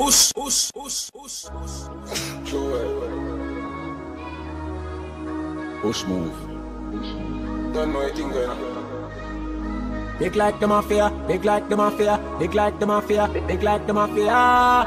Push move. Don't know anything going on. Big like the mafia, big like the mafia, big like the mafia, big like the mafia.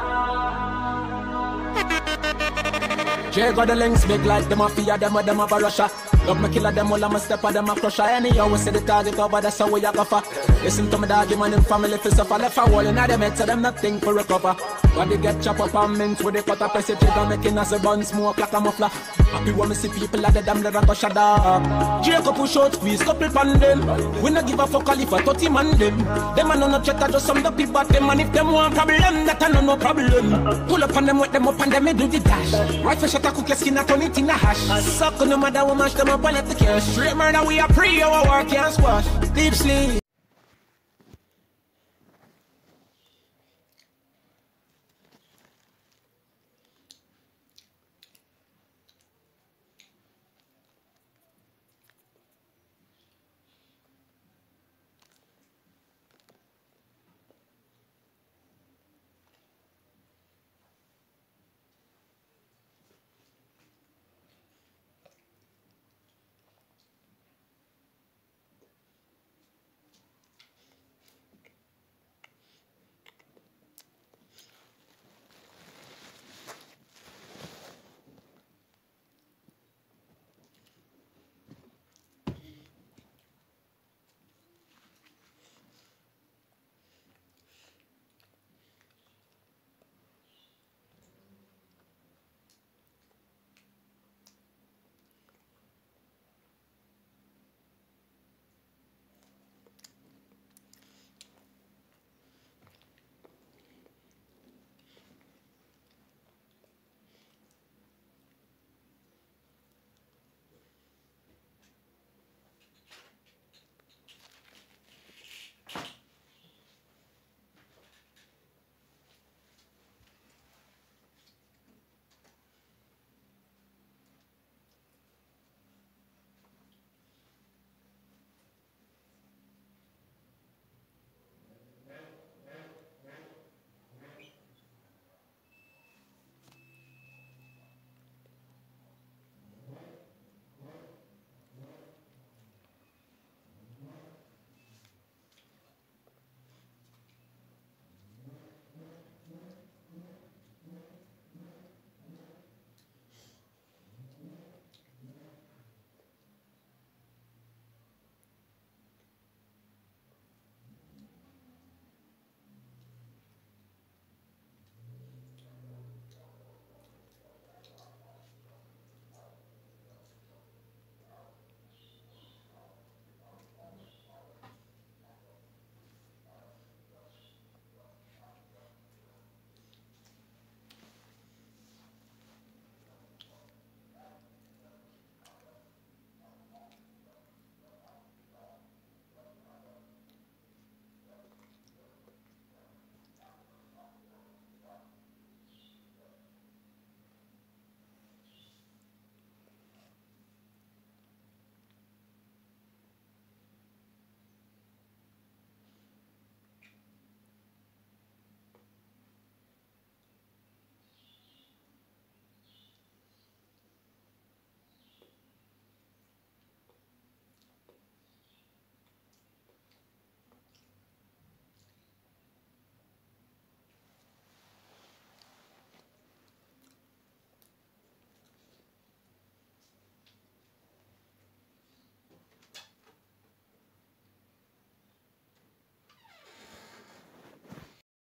Jay got the links, big like the mafia, them of a Russia. Love me killer, them all I'm a stepper, them a crusher. Anyhow, we see the target over, that's how we a go for. Listen to me doggy man in family for suffer. Left a wall in them head, so them nothing for recover. Body get chop up and mince with the cut up, press it and making us a bun smoke like a muffler. Happy when me see people like the damn that go shut up. Jacob push out, squeeze couple pan them. We not give a fuck all if a 30 man them. Them a no check, just some the people at them. And if them want problem, that a no problem. Pull up on them, wet them up and them do the dash. Right for shut a cook your skin and turn it in a hash. Suck no matter what mash them up and let the cash. Straight murder we a pre, our war can't squash. Deep sleep.